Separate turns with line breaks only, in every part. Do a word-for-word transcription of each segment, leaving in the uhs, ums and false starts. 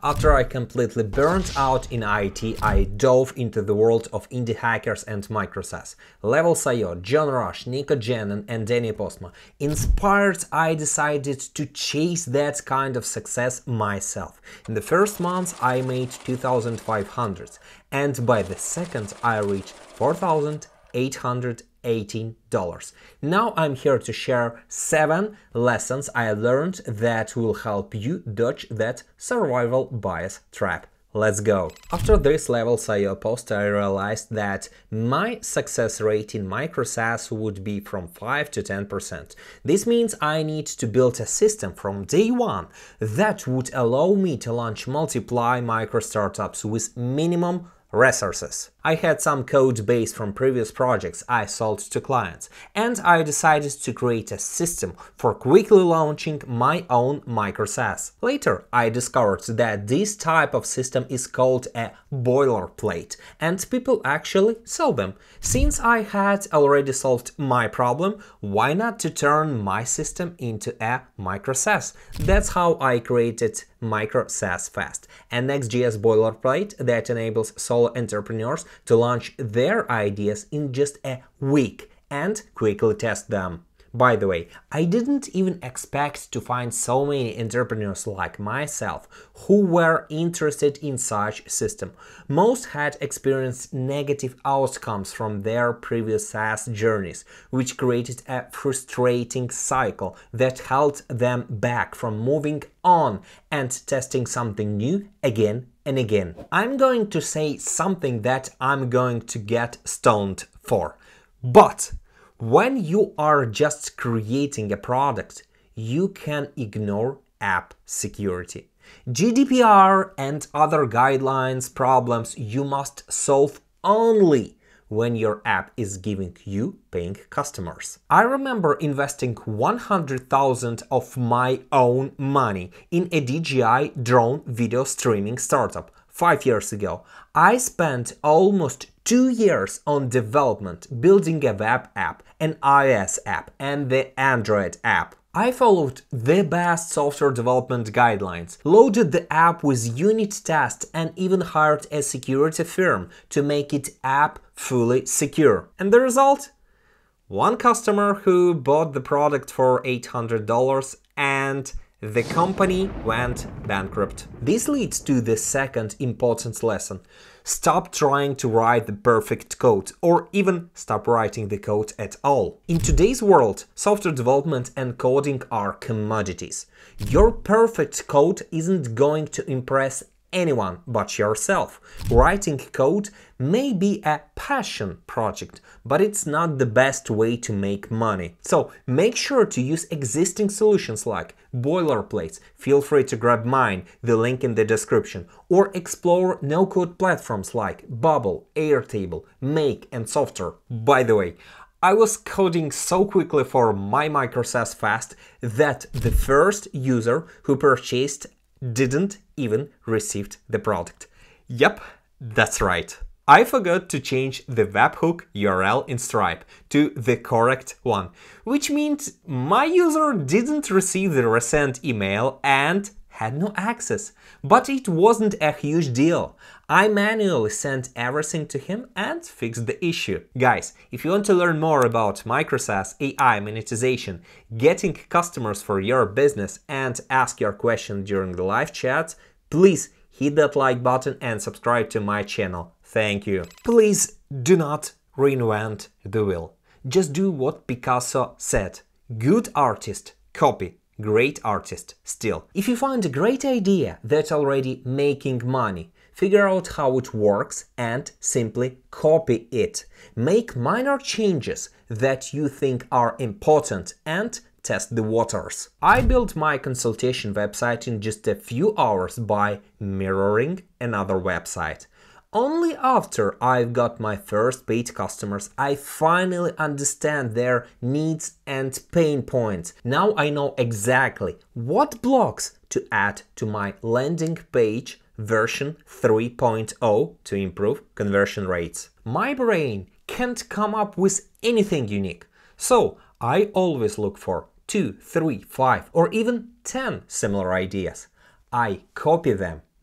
After I completely burned out in I T, I dove into the world of indie hackers and micro SaaS. Levels dot i o, John Rush, Nico Jenon and Danny Postma. Inspired, I decided to chase that kind of success myself. In the first month, I made two thousand five hundred, and by the second, I reached four thousand eight hundred eighteen dollars. Now I'm here to share seven lessons I learned that will help you dodge that survival bias trap. Let's go! After this Levels dot i o post, I realized that my success rate in micro SaaS would be from five to ten percent. This means I need to build a system from day one that would allow me to launch multiply micro startups with minimum resources. I had some code base from previous projects I sold to clients, and I decided to create a system for quickly launching my own micro SaaS. Later, I discovered that this type of system is called a boilerplate, and people actually sell them. Since I had already solved my problem, why not to turn my system into a micro SaaS? That's how I created Micro SaaS Fast, a Next.js boilerplate that enables solo entrepreneurs to launch their ideas in just a week and quickly test them. By the way, I didn't even expect to find so many entrepreneurs like myself who were interested in such system. Most had experienced negative outcomes from their previous SaaS journeys, which created a frustrating cycle that held them back from moving on and testing something new again and again. I'm going to say something that I'm going to get stoned for, but when you are just creating a product, you can ignore app security. G D P R and other guidelines problems you must solve only when your app is giving you paying customers. I remember investing one hundred thousand of my own money in a D J I drone video streaming startup five years ago. I spent almost two years on development, building a web app, an iOS app, and the Android app. I followed the best software development guidelines, loaded the app with unit tests, and even hired a security firm to make it app fully secure. And the result? One customer who bought the product for eight hundred dollars and the company went bankrupt. This leads to the second important lesson. Stop trying to write the perfect code, or even stop writing the code at all. In today's world, software development and coding are commodities. Your perfect code isn't going to impress anyone but yourself. Writing code may be a passion project, but it's not the best way to make money. So make sure to use existing solutions like boilerplates. Feel free to grab mine, the link in the description, or explore no-code platforms like Bubble, Airtable, Make, and Software. By the way, I was coding so quickly for my Micro SaaS Fast that the first user who purchased didn't even receive the product. Yep, that's right. I forgot to change the webhook U R L in Stripe to the correct one, which means my user didn't receive the resent email and had no access. But it wasn't a huge deal. I manually sent everything to him and fixed the issue. Guys, if you want to learn more about micro SaaS, A I, monetization, getting customers for your business, and ask your question during the live chat, please hit that like button and subscribe to my channel. Thank you. Please do not reinvent the wheel. Just do what Picasso said. Good artist, copy. Great artist, still. If you find a great idea that's already making money, figure out how it works and simply copy it. Make minor changes that you think are important and test the waters. I built my consultation website in just a few hours by mirroring another website. Only after I've got my first paid customers, I finally understand their needs and pain points. Now I know exactly what blocks to add to my landing page version three point oh to improve conversion rates. My brain can't come up with anything unique, so I always look for two, three, five, or even ten similar ideas. I copy them,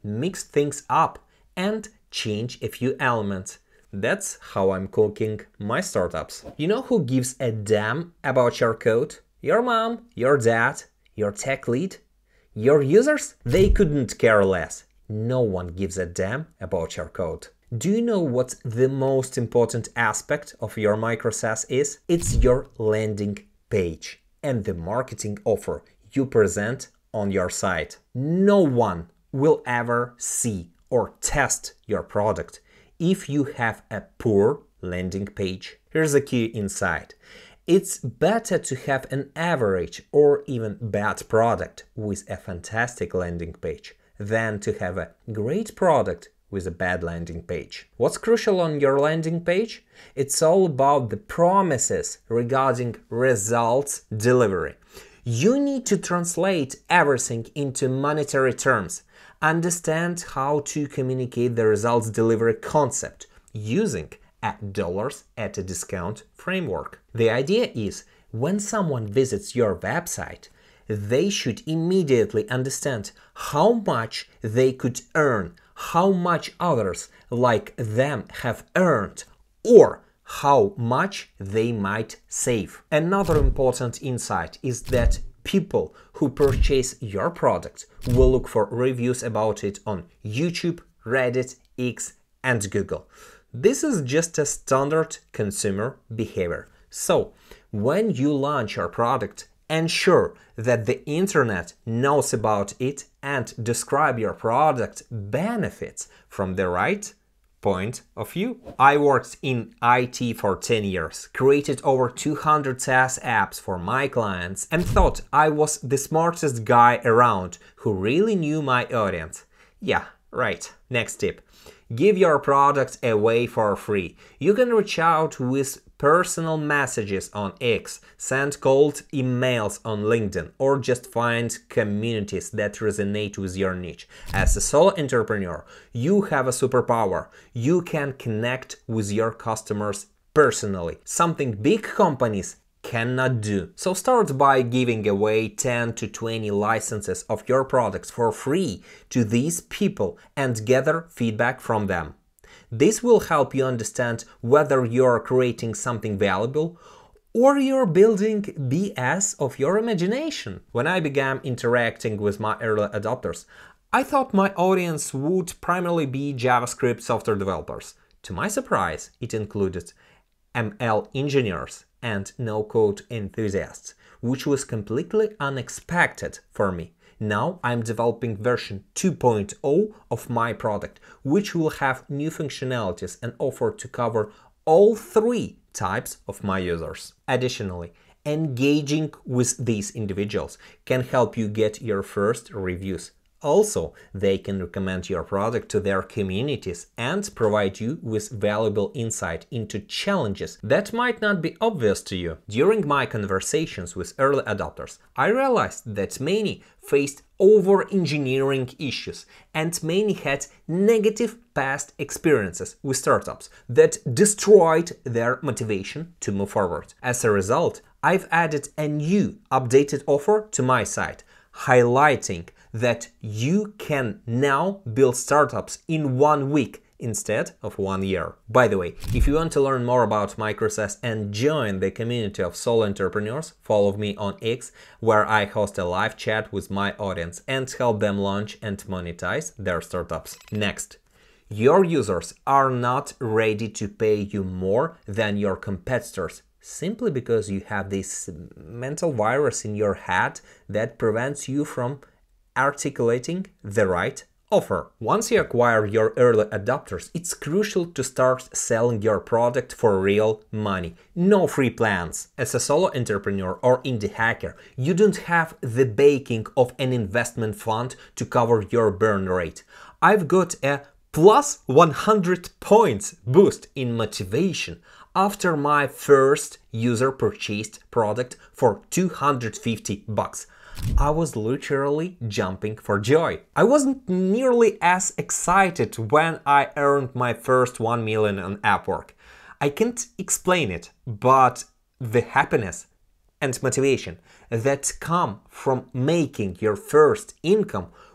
mix things up, and change a few elements. That's how I'm cooking my startups. You know who gives a damn about your code? Your mom, your dad, your tech lead? Your users? They couldn't care less. No one gives a damn about your code. Do you know what the most important aspect of your micro SaaS is? It's your landing page and the marketing offer you present on your site. No one will ever see or test your product if you have a poor landing page. Here's a key insight. It's better to have an average or even bad product with a fantastic landing page than to have a great product with a bad landing page. What's crucial on your landing page? It's all about the promises regarding results delivery. You need to translate everything into monetary terms. Understand how to communicate the results delivery concept using a dollars at a discount framework. The idea is when someone visits your website, they should immediately understand how much they could earn, how much others like them have earned, or how much they might save. Another important insight is that people who purchase your product will look for reviews about it on YouTube, Reddit, X, and Google. This is just a standard consumer behavior. So, when you launch your product, ensure that the internet knows about it and describe your product benefits from the right point of view. I worked in I T for ten years, created over two hundred SaaS apps for my clients, and thought I was the smartest guy around who really knew my audience. Yeah, right. Next tip. Give your product away for free. You can reach out with personal messages on X, send cold emails on LinkedIn, or just find communities that resonate with your niche. As a solo entrepreneur, you have a superpower. You can connect with your customers personally, something big companies cannot do. So start by giving away ten to twenty licenses of your products for free to these people and gather feedback from them. This will help you understand whether you're creating something valuable or you're building B S of your imagination. When I began interacting with my early adopters, I thought my audience would primarily be JavaScript software developers. To my surprise, it included M L engineers and no-code enthusiasts, which was completely unexpected for me. Now I'm developing version two point oh of my product, which will have new functionalities and offer to cover all three types of my users. Additionally, engaging with these individuals can help you get your first reviews. Also, they can recommend your product to their communities and provide you with valuable insight into challenges that might not be obvious to you. During my conversations with early adopters, I realized that many faced over-engineering issues and many had negative past experiences with startups that destroyed their motivation to move forward. As a result, I've added a new updated offer to my site, highlighting that you can now build startups in one week instead of one year. By the way, if you want to learn more about micro SaaS and join the community of solo entrepreneurs, follow me on X, where I host a live chat with my audience and help them launch and monetize their startups. Next, your users are not ready to pay you more than your competitors, simply because you have this mental virus in your head that prevents you from articulating the right offer. Once you acquire your early adopters, it's crucial to start selling your product for real money. No free plans. As a solo entrepreneur or indie hacker, you don't have the backing of an investment fund to cover your burn rate. I've got a plus one hundred points boost in motivation after my first user purchased product for two hundred fifty bucks. I was literally jumping for joy. I wasn't nearly as excited when I earned my first one million on Upwork. I can't explain it, but the happiness and motivation that come from making your first income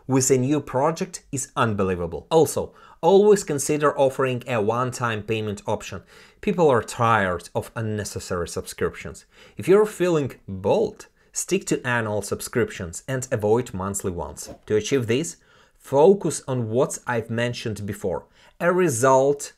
with a new project is unbelievable. Also, always consider offering a one-time payment option. People are tired of unnecessary subscriptions. If you're feeling bold, stick to annual subscriptions and avoid monthly ones. To achieve this, focus on what I've mentioned before: a result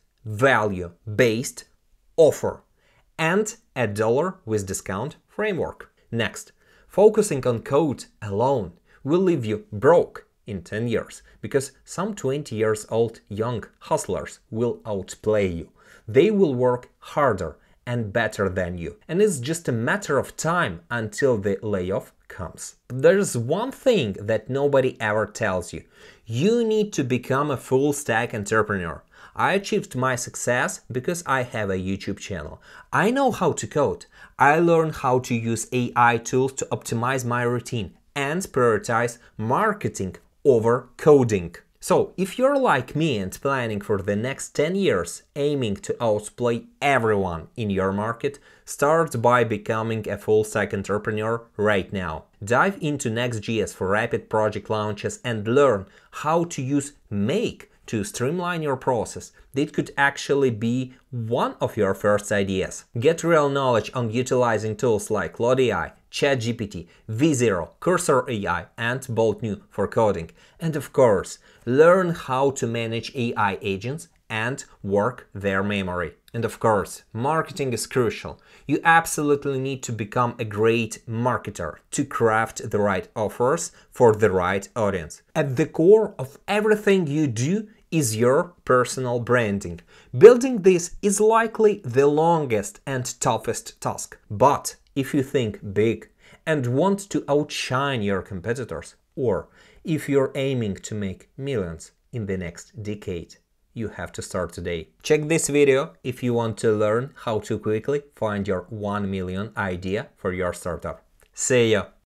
value-based offer and a dollar with discount framework. Next, focusing on code alone will leave you broke in ten years, because some twenty years old young hustlers will outplay you. They will work harder and better than you, and it's just a matter of time until the layoff comes. There's one thing that nobody ever tells you: you need to become a full-stack entrepreneur. I achieved my success because I have a YouTube channel. I know how to code. I learned how to use A I tools to optimize my routine and prioritize marketing over coding. So, if you're like me and planning for the next ten years, aiming to outplay everyone in your market, start by becoming a full-stack entrepreneur right now. Dive into Next.js for rapid project launches and learn how to use Make to streamline your process. That could actually be one of your first ideas. Get real knowledge on utilizing tools like Claude A I, ChatGPT, V zero, Cursor A I, and Bolt New for coding. And of course, learn how to manage A I agents and work their memory. And of course, marketing is crucial. You absolutely need to become a great marketer to craft the right offers for the right audience. At the core of everything you do is your personal branding. Building this is likely the longest and toughest task. But if you think big and want to outshine your competitors, or if you're aiming to make millions in the next decade, you have to start today. Check this video if you want to learn how to quickly find your one million idea for your startup. See ya!